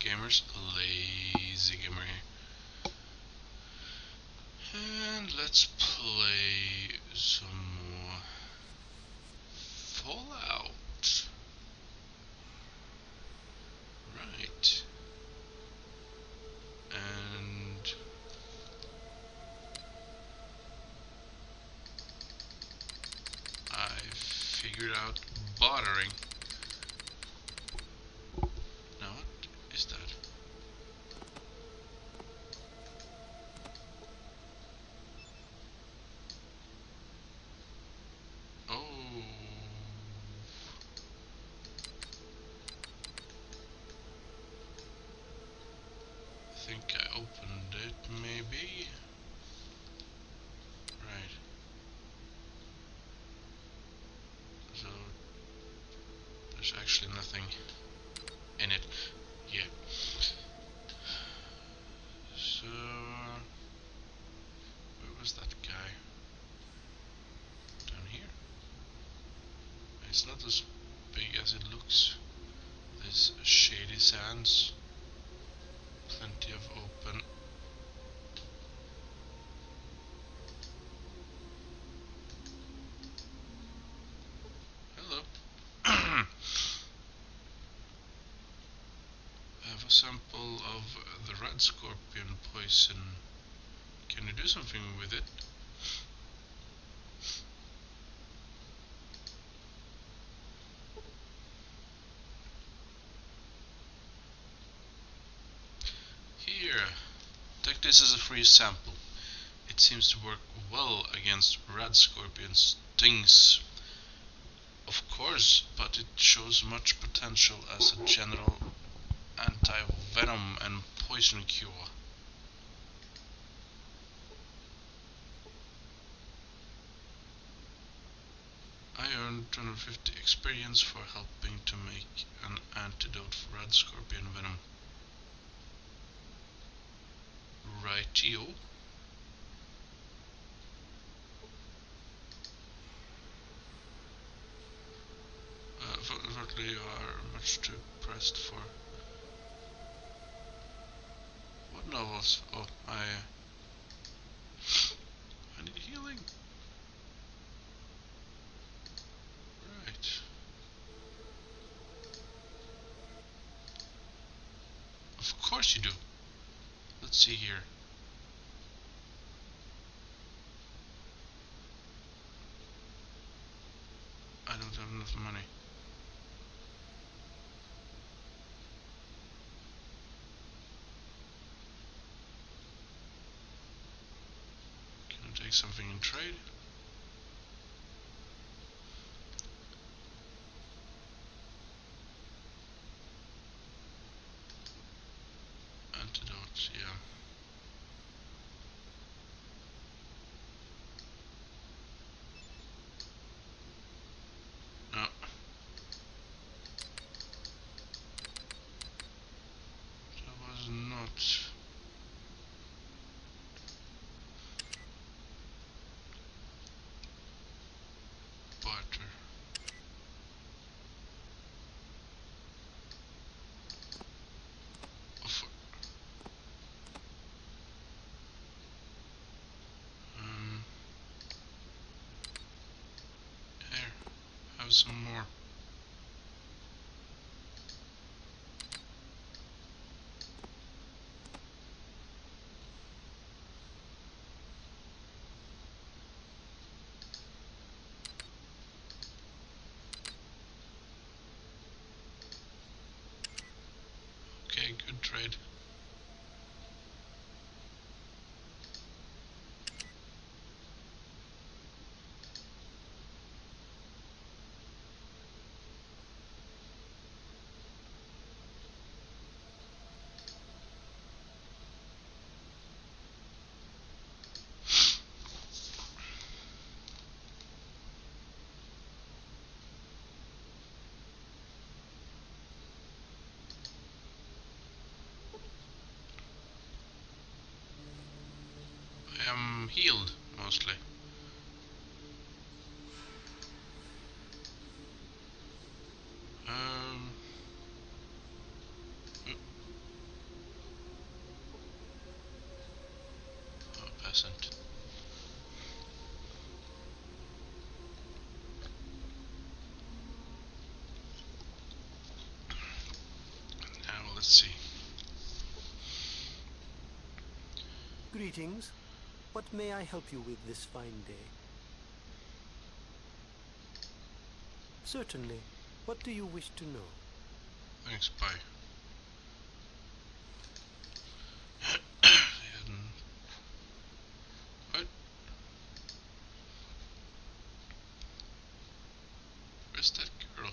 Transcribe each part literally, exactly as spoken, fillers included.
gamers, lazy gamer here. And let's play some more Fallout. Right. And I figured out bartering. Now what is that? Oh, I think I opened it, maybe. Right. So there's actually nothing in it. Yeah. So where was that guy? Down here. It's not as big as it looks. There's shady sands. Plenty of open. Hello. I have a sample of the red scorpion poison. Can you do something with it? Here, take this as a free sample. It seems to work well against red scorpion stings. Of course, but it shows much potential as a general anti-venom and poison cure. I earned two hundred fifty experience for helping to make an antidote for red scorpion venom. Rightio. Uh, Unfortunately, you are much too pressed for. What novels? Oh, I. I need healing. Right. Of course you do. Let's see here. I don't have enough money. Can I take something in trade? Antidotes, yeah. No. That was not. Barter. Offer. Um. Here. Have some more. Okay, good trade. I am healed, mostly. Um. let's see. Greetings. What may I help you with this fine day? Certainly. What do you wish to know? Thanks, bye. What? Where's that girl?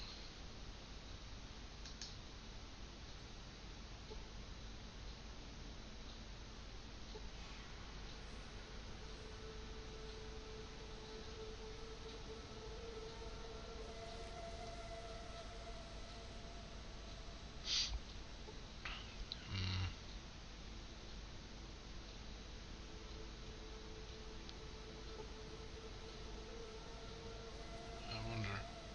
Hmm. I wonder.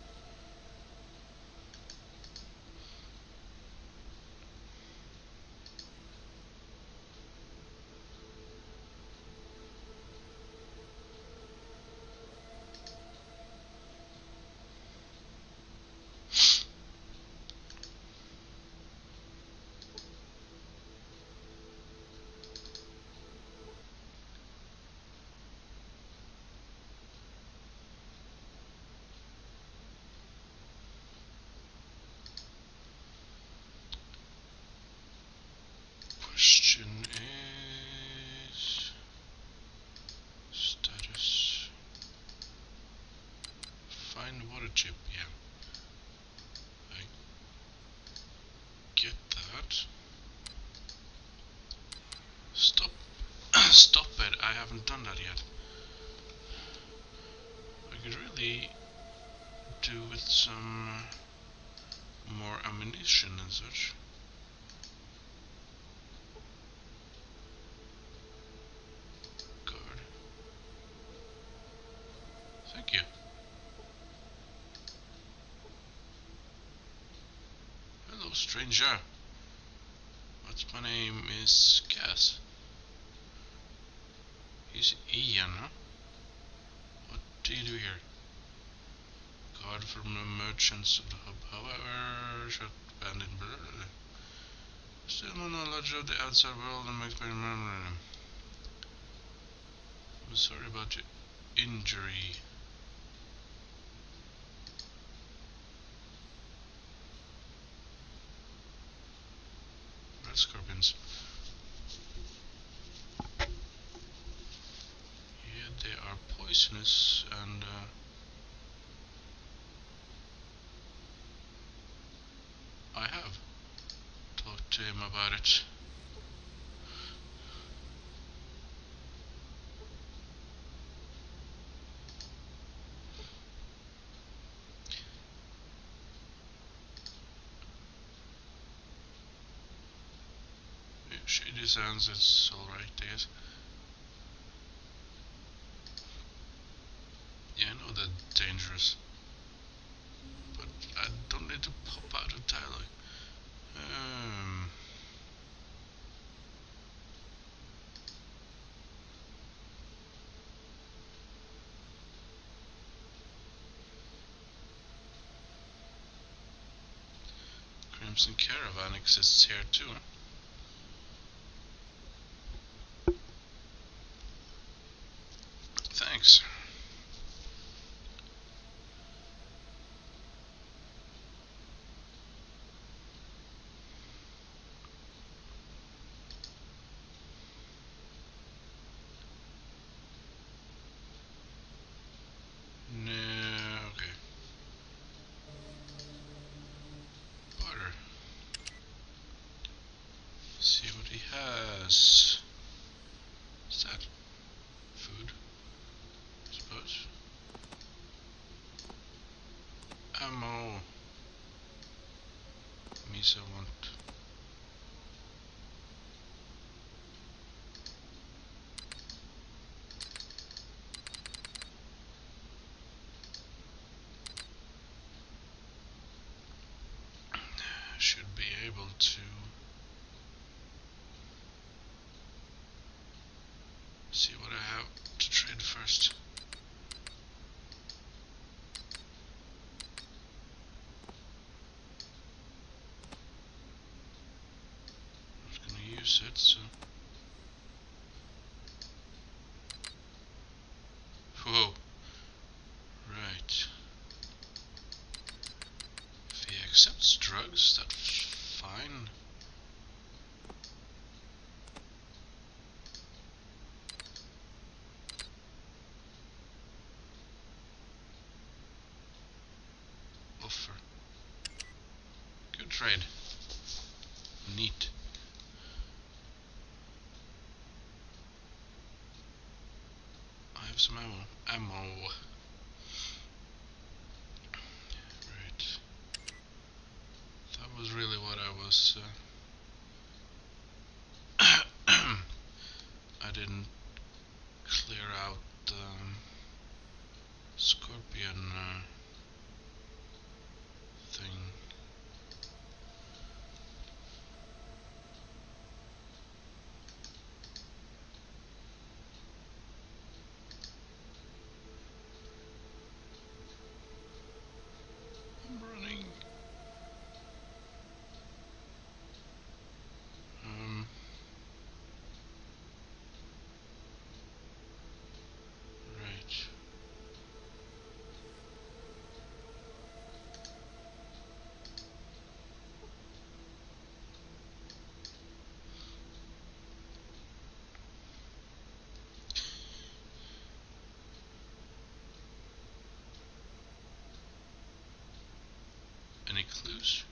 Question is status. Find water chip. Yeah, I get that. Stop. Stop it. I haven't done that yet. I could really do with some more ammunition and such. Guard. Thank you. Hello, stranger. What's my name is Cass. He's Ian, huh? What do you do here? Guard from the merchants of the hub. However, shut bandit. Still no knowledge of the outside world and makes me remember him. I'm sorry about your injury. Red scorpions. Yeah, they are poisonous and uh, I have talked to him about it. Shady sounds, it's alright, I guess. Yeah, I know they're dangerous. But I don't need to pop out of dialogue. Um, Crimson Caravan exists here too. Thanks. No, okay. Butter. See what he has. What's that? Food, I suppose. Ammo. Misa want. Should be able to use it, so... Whoa. Right. If he accepts drugs, that's fine. Offer. Good trade. Neat. I have some ammo. Ammo. Right. That was really what I was... Uh, I didn't clear out the um, scorpion uh, thing. I'm running. Um, right. Any clues?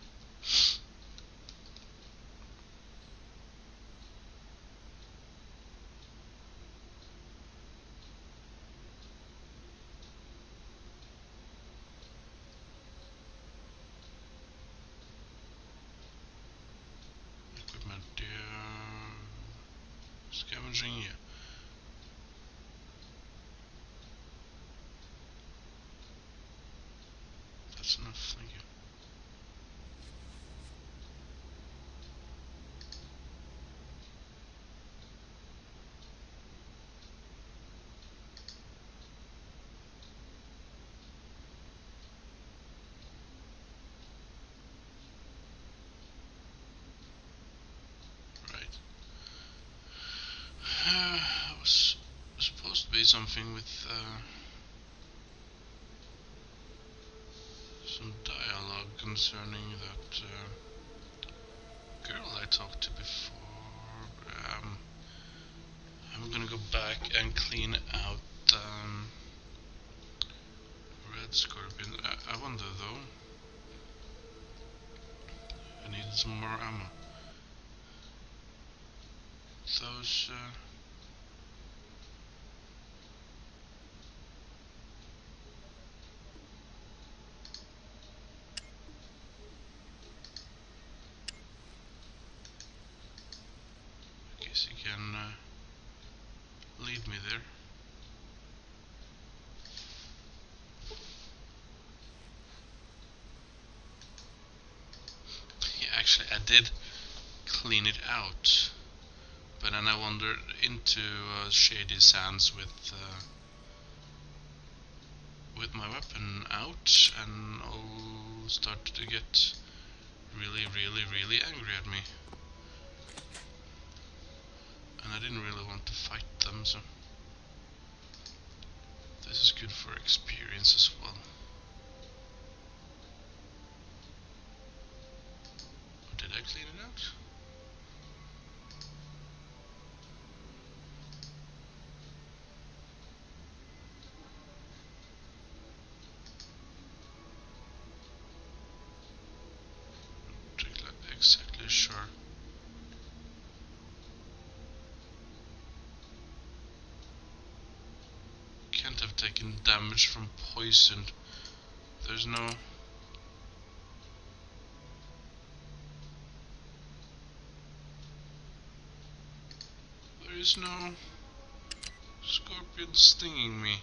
Equipment, uh, scavenging, yeah. That's enough, thank you. Right. Uh, was supposed to be something with uh, some dialogue concerning that uh, girl I talked to before. Um, I'm gonna go back and clean out um, red scorpion. I, I wonder though. I needed some more ammo. Those. Uh, I guess you can uh, lead me there. Yeah, actually, I did clean it out, but then I wandered into uh, shady sands with uh, with my weapon out, and all started to get really, really, really angry at me. And I didn't really want to fight them, so this is good for experience as well. Or did I clean it out? Not exactly sure. Can't have taken damage from poison. There's no... There is no scorpion stinging me.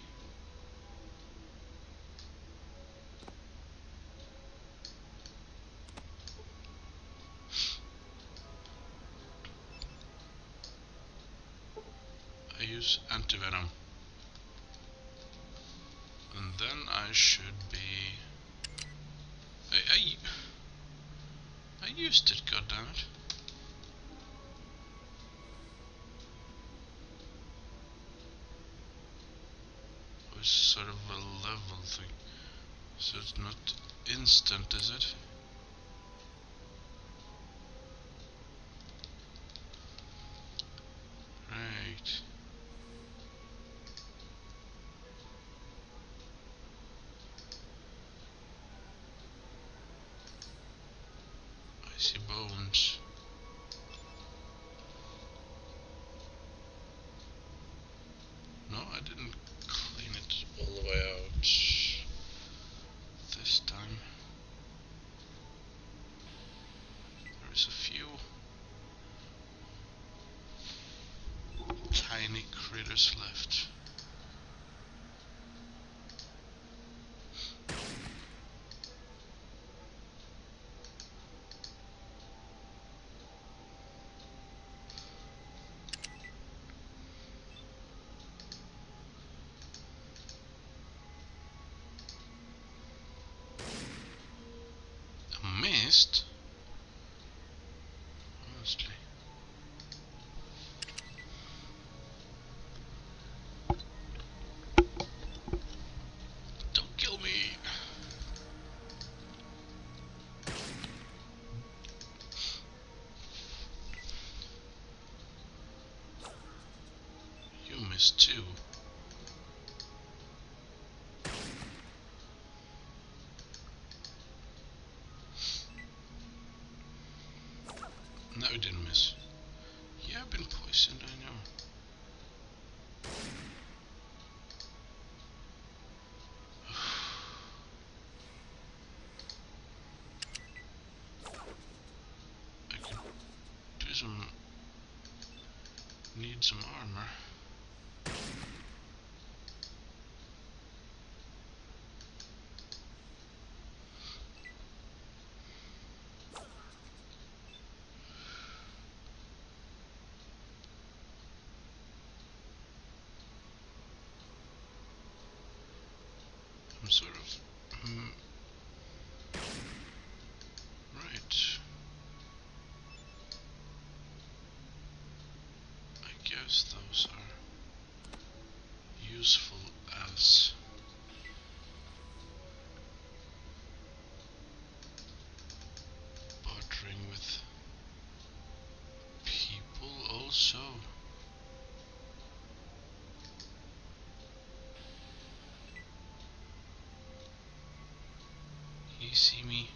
I use antivenom. And then I should be... I, I, I used it, goddammit. sort of a level thing. So it's not instant, is it? Right. I see bones. No, I didn't clean it all the way out this time. There's a few tiny critters left. A mist? Honestly. Don't kill me! You missed too. No, you didn't miss. Yeah, I've been poisoned, I know. I could do some... need some armor. I'm sort of... Um, right. I guess those are useful as bartering with people also. You see me?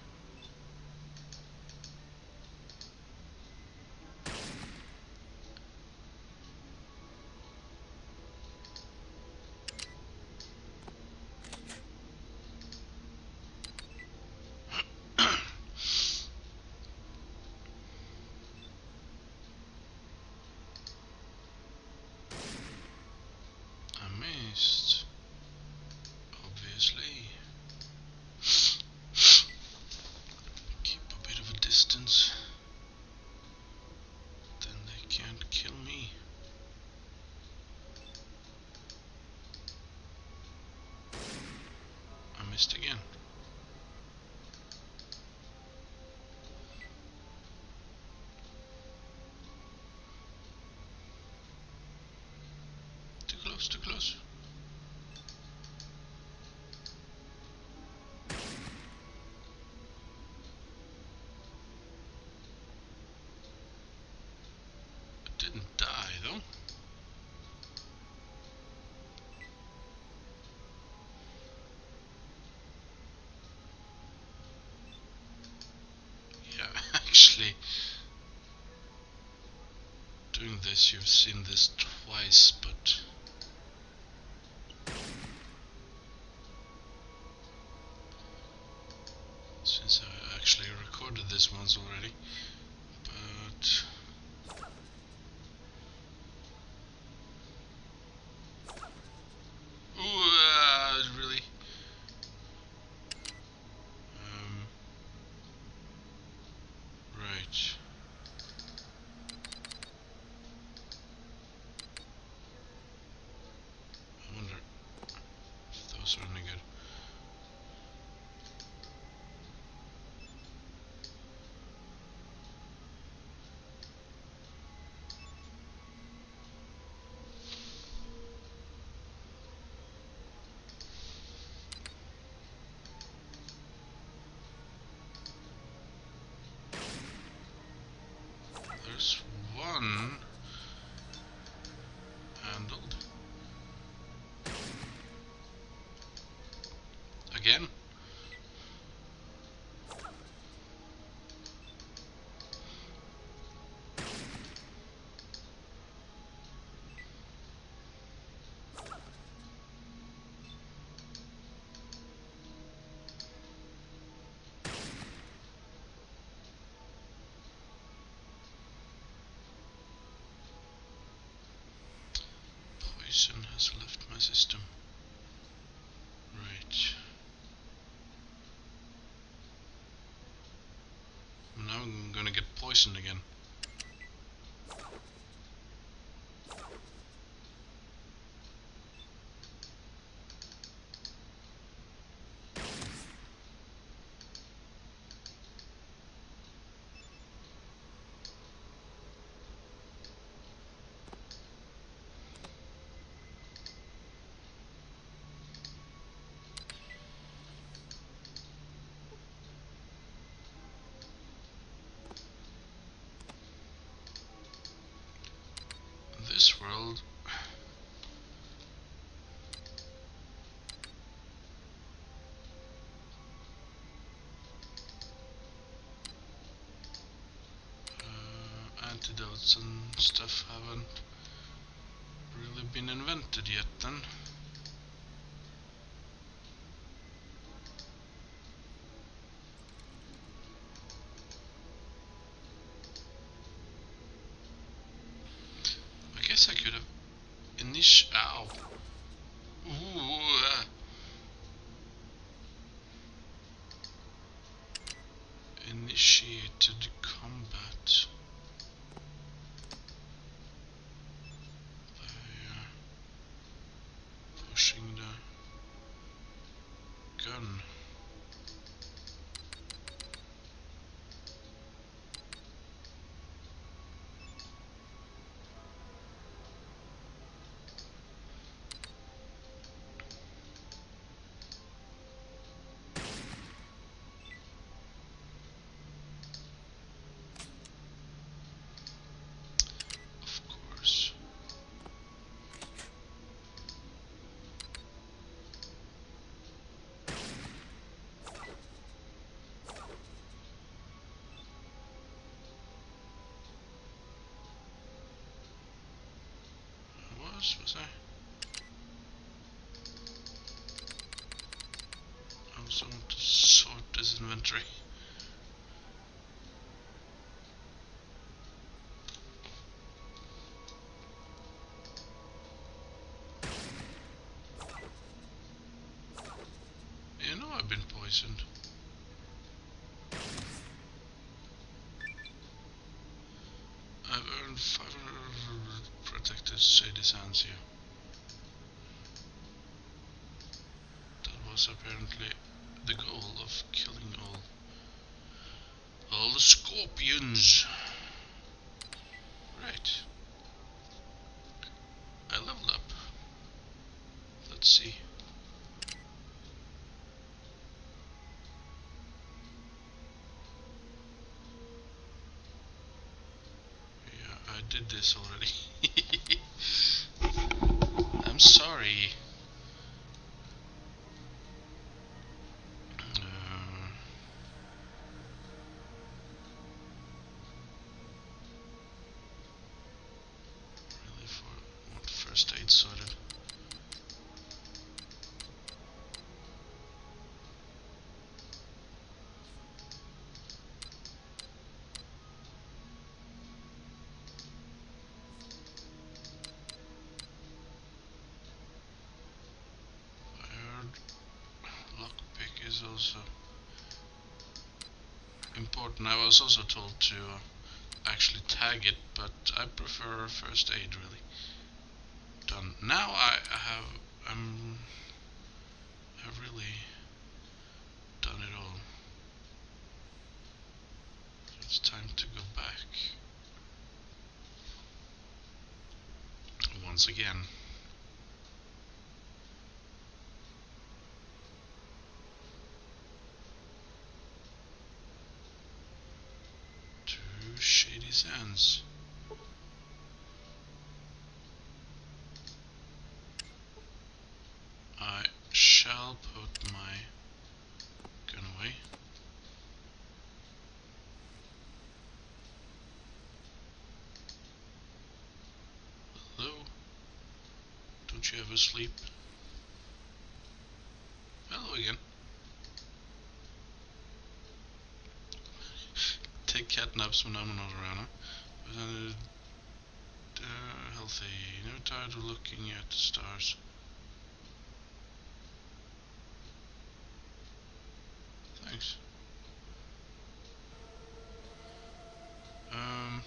I missed. Obviously. Keep a bit of a distance. Then they can't kill me. I missed again. Too close, too close. I didn't die though. Yeah, actually, doing this, you've seen this twice, but since I actually recorded this once already, but ooh, uh, really? Um, right. I wonder if those are any good. Plus one. Handled. Again. Poison has left my system. Right. Now I'm gonna get poisoned again. This world. Uh, antidotes and stuff haven't really been invented yet then. I guess I could have init- ow. Ooh, uh, initiated combat by uh, pushing the gun. Of course. I was, was I? I also want to sort this inventory. You know I've been poisoned. I've earned five hundred protected shady sands here. That was apparently the goal of killing all all the scorpions. Right. I leveled up. Let's see. Yeah, I did this already. I'm sorry. Uh, really for what first aid sorted. Lockpick is also important. I was also told to uh, actually tag it, but I prefer first aid really. Done. Now I have I'm I've really done it all. So it's time to go back once again. To Shady Sands. Don't you ever sleep? Hello again. Take cat naps when I'm not around. Huh? But then, uh, uh, healthy. Never tired of looking at the stars. Thanks. Um,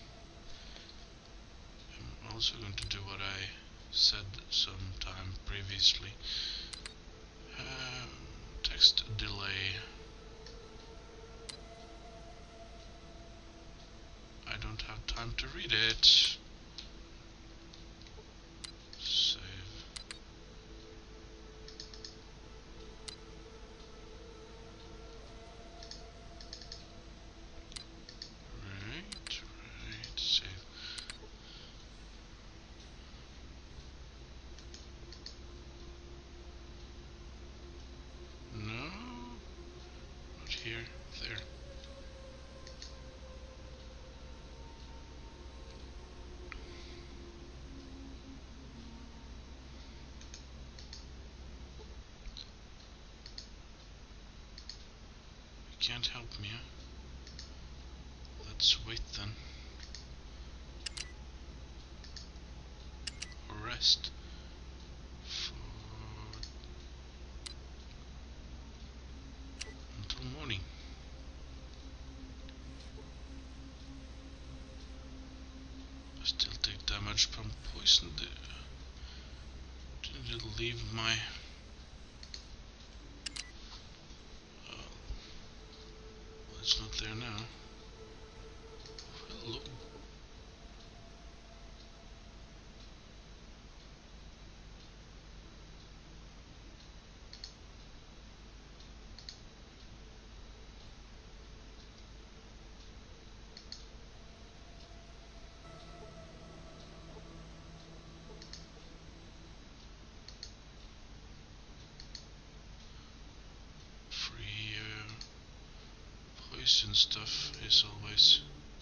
I'm also going to do what I said sometime previously. Uh, text delay. I don't have time to read it. Save. Right, right, save. No, not here, there. You can't help me, huh? Let's wait then. Or rest. For until morning. I still take damage from poison. Did it leave my... Uh, well, it's not there now. Hello. Free uh, poison stuff is always...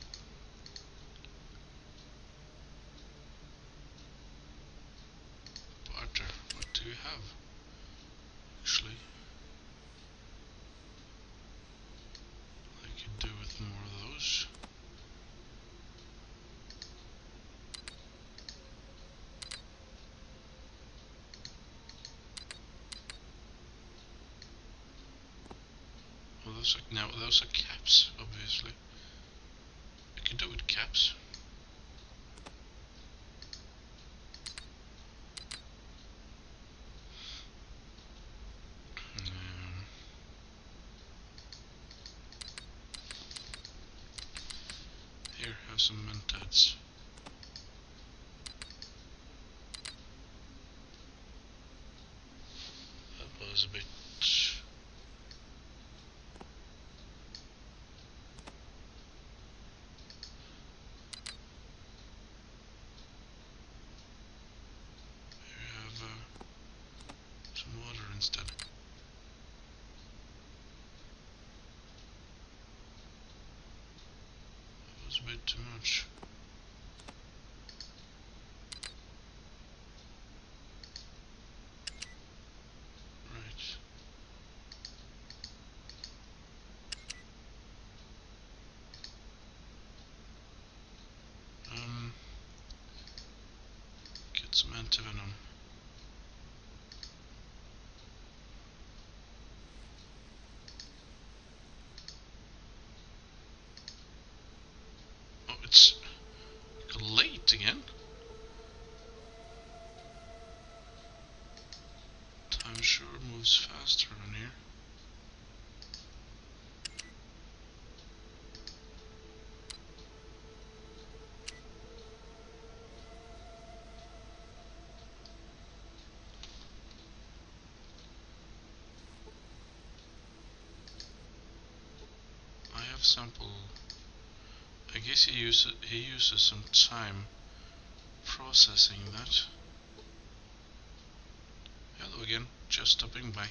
Barter, what do you have? Actually, I could do with more of those. Well, those are, now those are caps, obviously. I could do with caps. Um, here, have some mentats. That was a bit... Here, have uh, some water instead. That was a bit too much. Right. Um, get some antivenom. Oh, it's late again. Time sure moves faster on here. I have sample. I guess he uses he uses some time processing that. Hello again, just stopping by.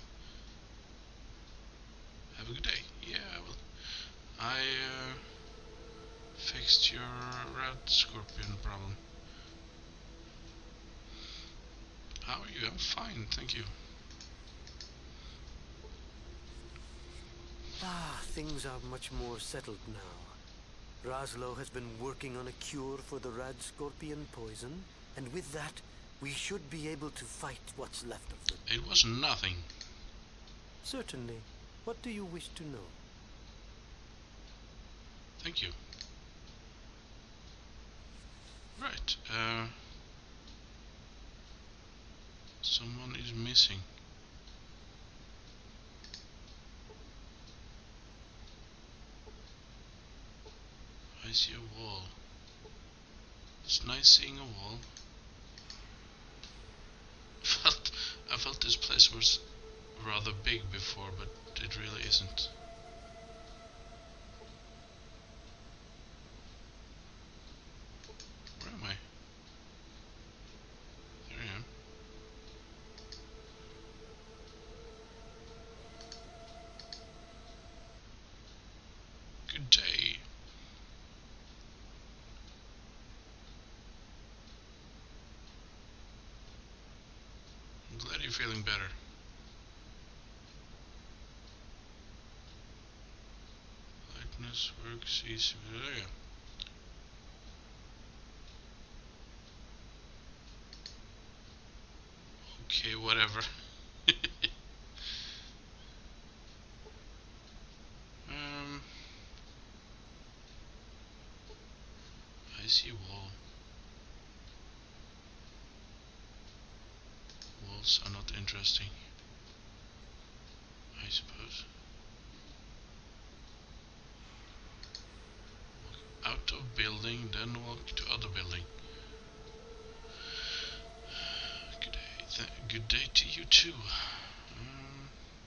Have a good day. Yeah, I will. I uh, fixed your red scorpion problem. How are you? I'm fine, thank you. Ah, things are much more settled now. Raslo has been working on a cure for the rad scorpion poison, and with that, we should be able to fight what's left of them. It was nothing. Certainly. What do you wish to know? Thank you. Right, uh... someone is missing. I see a wall. It's nice seeing a wall. Felt, I felt this place was rather big before, but it really isn't. Where am I? There I am. Good day. I'm glad you're feeling better. Lightness works easy. There you go. Okay, whatever. um, I see a wall. Walls are not interesting, I suppose. Walk out of building, then walk to other building. Good day, th good day to you too. Um,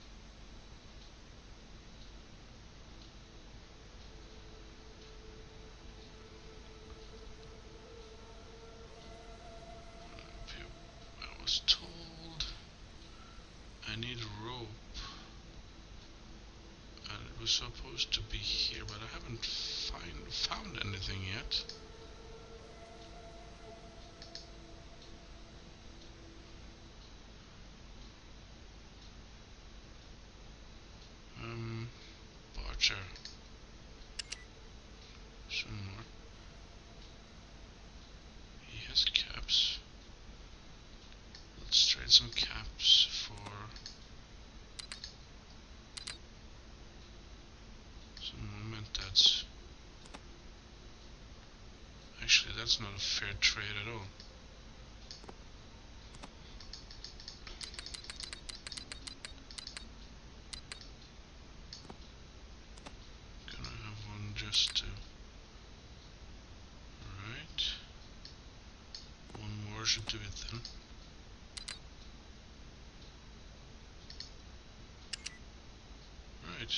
I was told I need a rope. And it was supposed to be here, but I haven't find, found anything yet. Um, Barcher. Some more. He has caps. Let's trade some caps for some more mentats. Actually, that's not a fair trade at all. Gonna have one just to... Right. One more should do it then. Right.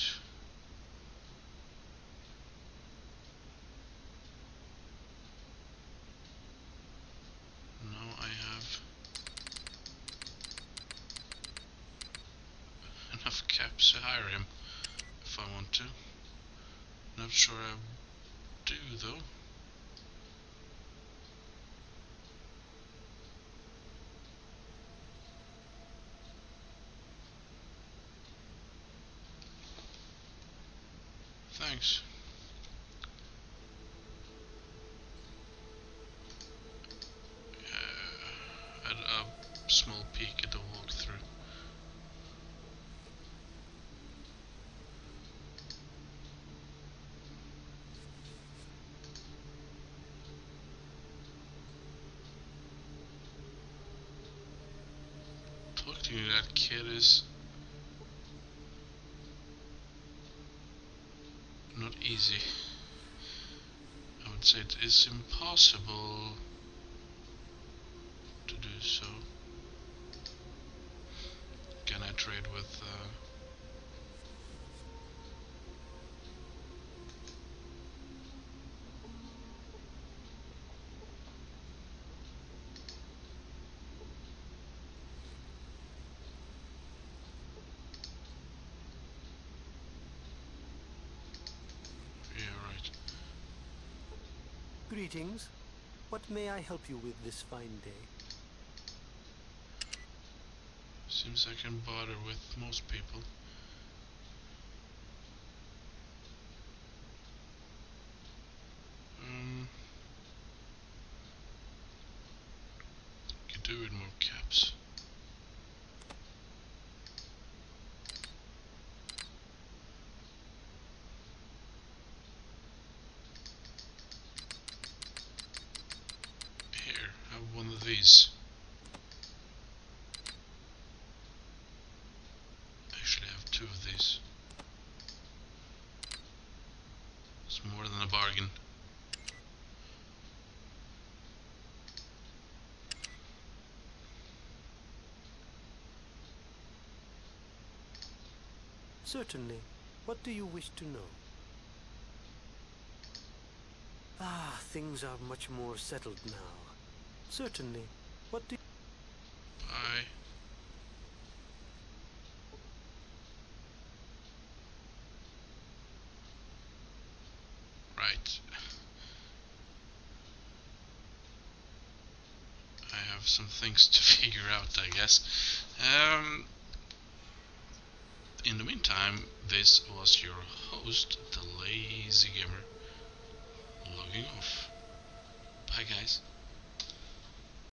Now I have enough caps to hire him if I want to. Not sure I do though. Thanks. Uh, at a small peek at the walkthrough. Talking to that kid is not easy. I would say it is impossible to do so. Can I trade with uh, yeah, right. Greetings. What may I help you with this fine day? Seems I can bother with most people. Um, could do with more caps. Here, have one of these. Actually, I have two of these. It's more than a bargain. Certainly. What do you wish to know? Ah, things are much more settled now. Certainly. What do Bye. Right. I have some things to figure out, I guess. Um, in the meantime, this was your host, the Lazy Gamer.